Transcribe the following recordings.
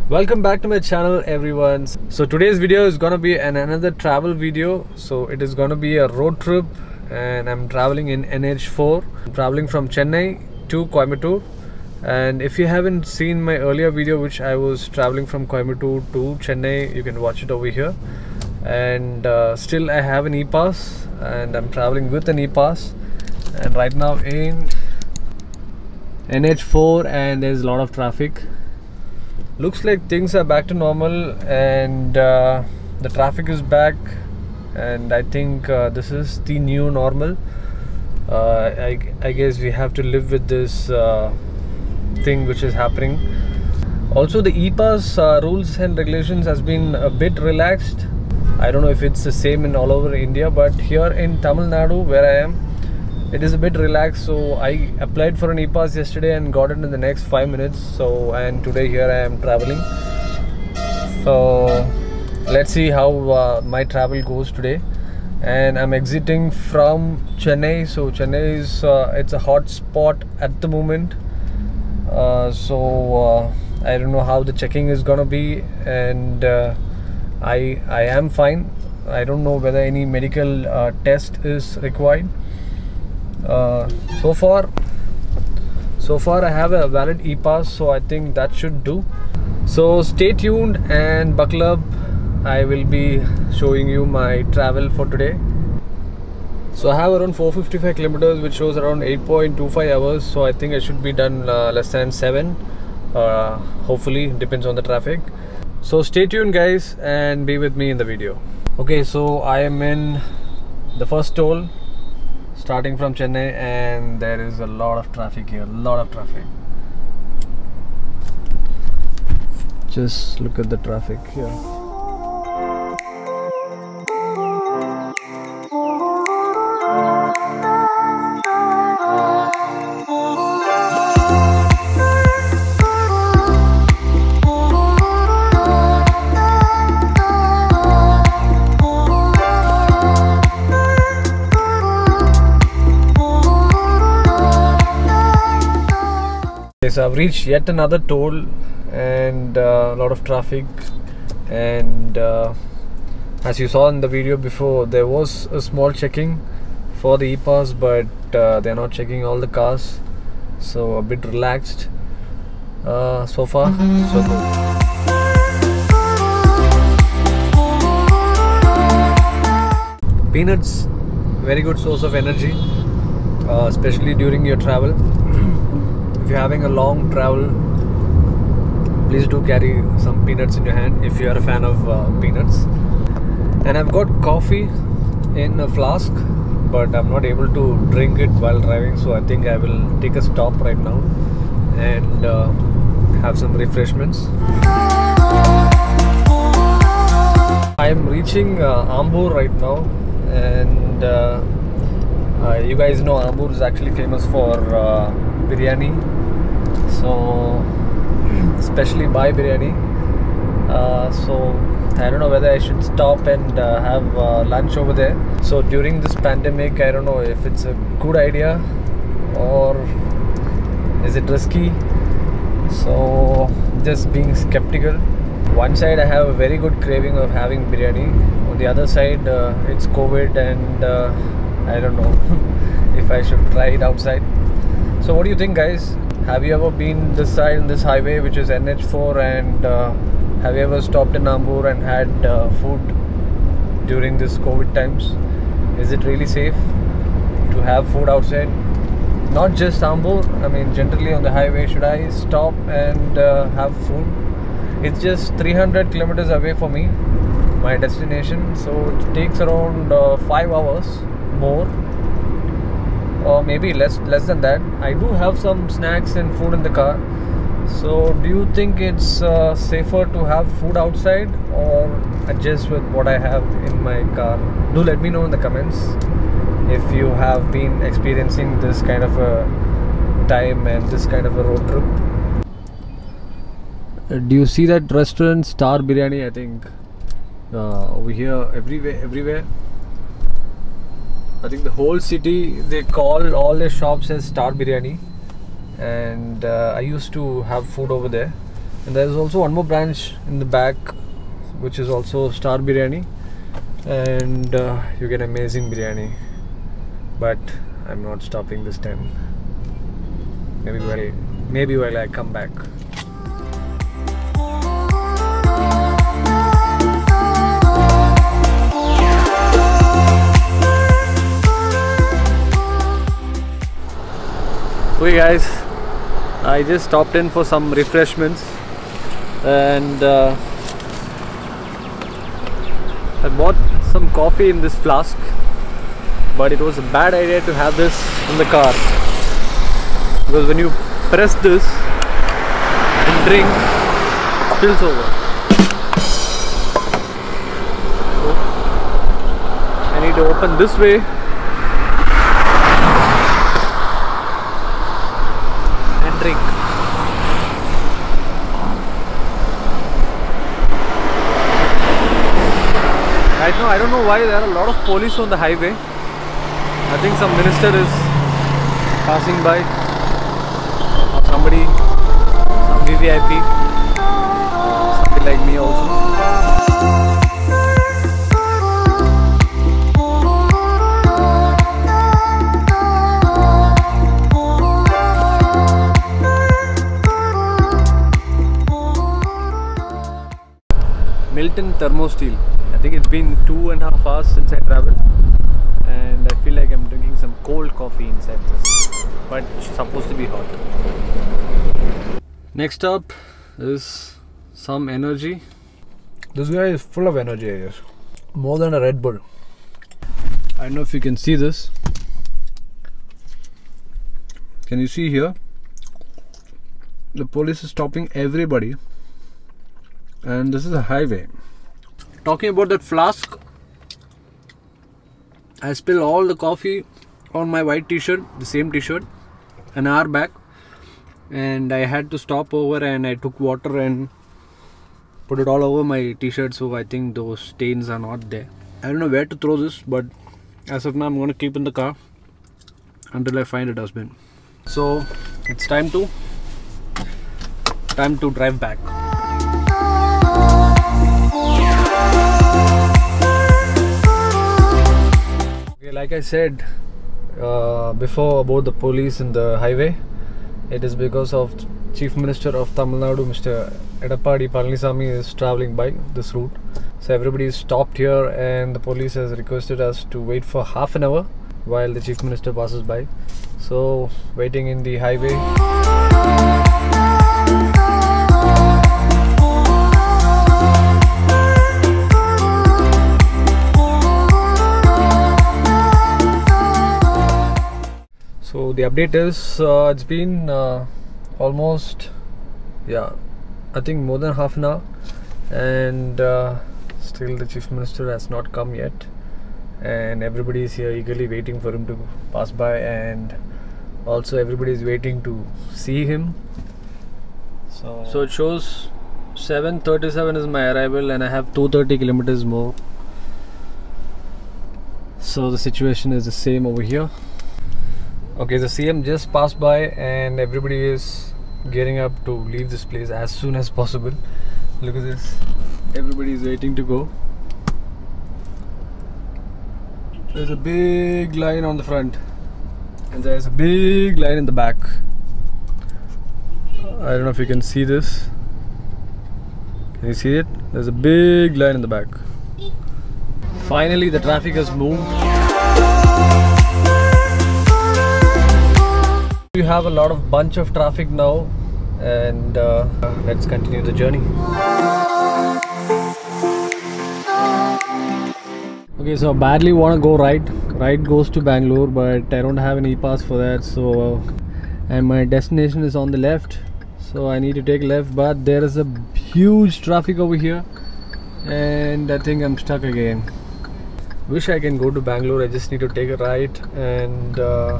Welcome back to my channel, everyone. So today's video is gonna be another travel video. So it is gonna be a road trip and I'm traveling in NH4. I'm traveling from Chennai to Coimbatore. And if you haven't seen my earlier video, which I was traveling from Coimbatore to Chennai, you can watch it over here. And still I have an e-pass and I'm traveling with an e-pass. And right now in NH4 and there's a lot of traffic. Looks like things are back to normal and the traffic is back, and I think this is the new normal. I guess we have to live with this thing which is happening. Also, the e-pass rules and regulations has been a bit relaxed. I don't know if it's the same in all over India, but here in Tamil Nadu where I am, it is a bit relaxed. So I applied for an e-pass yesterday and got it in the next 5 minutes. So, and today here I am traveling. So let's see how my travel goes today. And I'm exiting from Chennai. So Chennai is it's a hot spot at the moment. I don't know how the checking is gonna be, and I am fine. I don't know whether any medical test is required. So far I have a valid e-pass, so I think that should do. So stay tuned and buckle up. I will be showing you my travel for today. So I have around 455 kilometers, which shows around 8.25 hours. So I think I should be done less than 7. Hopefully, depends on the traffic. So stay tuned guys and be with me in the video. Okay, so I am in the first toll, starting from Chennai, and there is a lot of traffic here, Just look at the traffic here. So I've reached yet another toll and a lot of traffic, and as you saw in the video before, there was a small checking for the e-pass, but they're not checking all the cars, so a bit relaxed. So far so good. Peanuts, very good source of energy, especially during your travel. If you're having a long travel, please do carry some peanuts in your hand if you are a fan of peanuts. And I've got coffee in a flask, but I'm not able to drink it while driving, so I think I will take a stop right now and have some refreshments. I am reaching Ambur right now, and you guys know Ambur is actually famous for biryani. So especially Bhai biryani. So I don't know whether I should stop and have lunch over there. So during this pandemic, I don't know if it's a good idea or is it risky. So just being skeptical. One side I have a very good craving of having biryani. On the other side it's COVID, and I don't know if I should try it outside. So what do you think guys? Have you ever been this side in this highway, which is NH4, and have you ever stopped in Ambur and had food during this COVID times? Is it really safe to have food outside? Not just Ambur, I mean generally on the highway, should I stop and have food? It's just 300 kilometers away for me, my destination, so it takes around 5 hours more, or maybe less than that. I do have some snacks and food in the car. So do you think it's safer to have food outside or adjust with what I have in my car? Do let me know in the comments if you have been experiencing this kind of a time and this kind of a road trip. Do you see that restaurant Star Biryani? I think over here, everywhere. I think the whole city, they call all their shops as Star Biryani, and I used to have food over there. And there's also one more branch in the back, which is also Star Biryani, and you get amazing biryani. But I'm not stopping this time. Maybe while I come back. Okay guys, I just stopped in for some refreshments, and I bought some coffee in this flask, but it was a bad idea to have this in the car, because when you press this and drink, it spills over. So I need to open this way and drink. Right now I don't know why there are a lot of police on the highway. I think some minister is passing by, or somebody, some VVIP, something like me also. Milton Thermosteel. I think it's been 2.5 hours since I traveled, and I feel like I'm drinking some cold coffee inside this, but it's supposed to be hot. Next up is some energy. This guy is full of energy, I guess. More than a Red Bull. I don't know if you can see this. Can you see here? The police is stopping everybody, and this is a highway. Talking about that flask, I spilled all the coffee on my white t-shirt, the same t-shirt, an hour back, and I had to stop over and I took water and put it all over my t-shirt, so I think those stains are not there. I don't know where to throw this, but as of now I'm going to keep in the car until I find a dustbin. So it's time to drive back. Like I said before about the police in the highway, it is because of Chief Minister of Tamil Nadu, Mr. Edappadi Palanisamy, is travelling by this route. So everybody is stopped here, and the police has requested us to wait for half an hour while the Chief Minister passes by. So waiting in the highway. So the update is it's been almost, I think more than half an hour, and still the Chief Minister has not come yet, and everybody is here eagerly waiting for him to pass by, and also everybody is waiting to see him. So it shows 7:37 is my arrival, and I have 230 kilometers more. So the situation is the same over here. Okay, the CM just passed by, and everybody is gearing up to leave this place as soon as possible. Look at this. Everybody is waiting to go. There's a big line on the front, and there's a big line in the back. I don't know if you can see this. Can you see it? There's a big line in the back. Finally, the traffic has moved. We have a lot of bunch of traffic now, and let's continue the journey. Okay, so I badly want to go right. Right goes to Bangalore, but I don't have an e-pass for that. So, and my destination is on the left, so I need to take left. But there is a huge traffic over here, and I think I'm stuck again. Wish I can go to Bangalore. I just need to take a right, and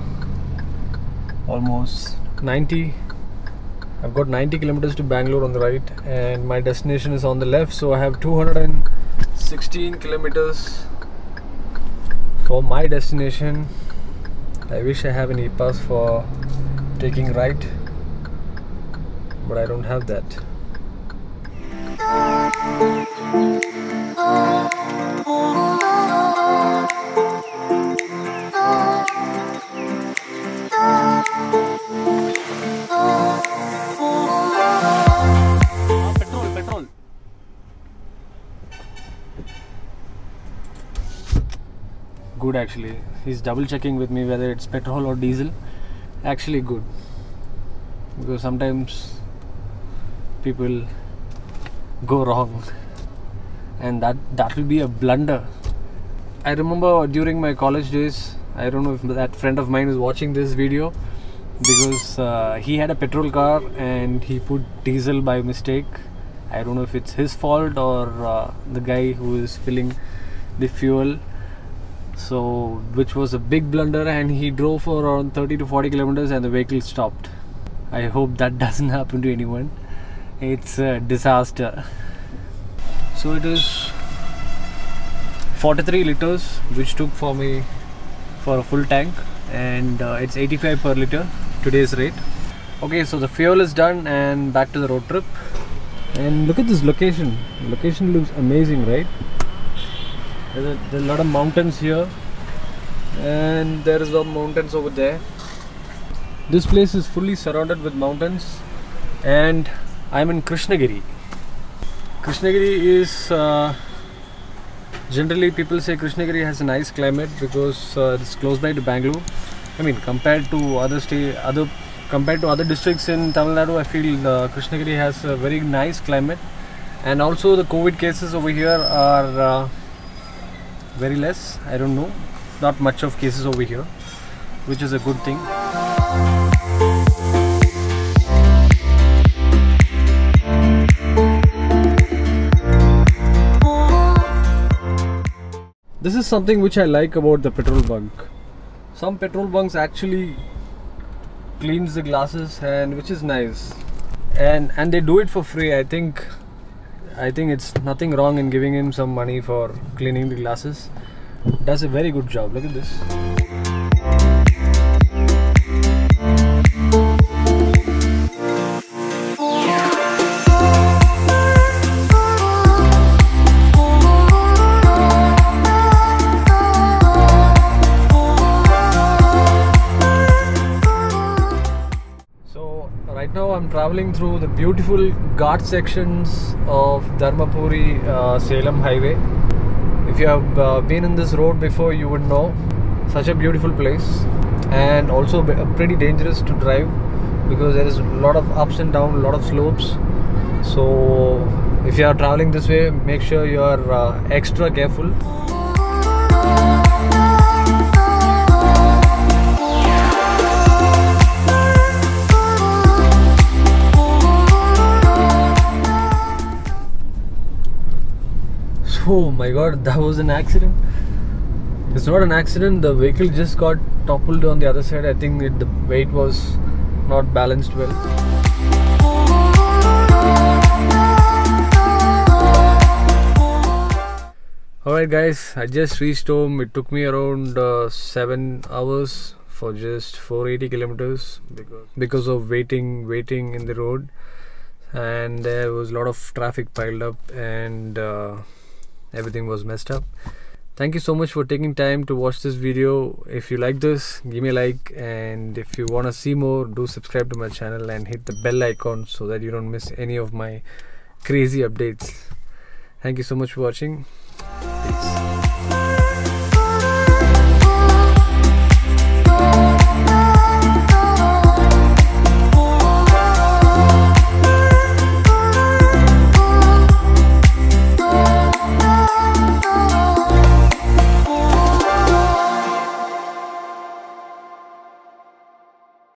almost 90. I've got 90 kilometers to Bangalore on the right, and my destination is on the left, so I have 216 kilometers for my destination. I wish I have an e-pass for taking right, but I don't have that. good actually. He's double checking with me whether it's petrol or diesel. Actually good, because sometimes people go wrong, and that will be a blunder. I remember during my college days, I don't know if that friend of mine is watching this video, because he had a petrol car and he put diesel by mistake. I don't know if it's his fault or the guy who is filling the fuel, so which was a big blunder, and he drove for around 30 to 40 kilometers and the vehicle stopped. I hope that doesn't happen to anyone. It's a disaster. So it is 43 liters which took for me for a full tank, and it's 85 per liter today's rate. Okay, so the fuel is done and back to the road trip. And look at this location. The location looks amazing, right? There's a lot of mountains here, and there is some mountains over there. This place is fully surrounded with mountains, and I'm in Krishnagiri. Krishnagiri is generally people say Krishnagiri has a nice climate because it's close by to Bangalore. I mean, compared to other districts in Tamil Nadu, I feel Krishnagiri has a very nice climate, and also the COVID cases over here are very less. I don't know, not much of cases over here, which is a good thing. This is something which I like about the petrol bunk. Some petrol bunks actually cleans the glasses, and which is nice, and they do it for free. I think it's nothing wrong in giving him some money for cleaning the glasses. Does a very good job. Look at this. Right now I'm traveling through the beautiful Ghat sections of Dharmapuri Salem highway. If you have been in this road before, you would know. Such a beautiful place, and also pretty dangerous to drive because there is a lot of ups and downs, a lot of slopes. So if you are traveling this way, make sure you are extra careful. Oh my god, that was an accident. It's not an accident, the vehicle just got toppled on the other side. I think the weight was not balanced well. Alright guys, I just reached home. It took me around 7 hours for just 480 kilometers because of waiting in the road, and there was a lot of traffic piled up, and everything was messed up. Thank you so much for taking time to watch this video. If you like this, give me a like, and if you want to see more, do subscribe to my channel and hit the bell icon so that you don't miss any of my crazy updates. Thank you so much for watching. Peace.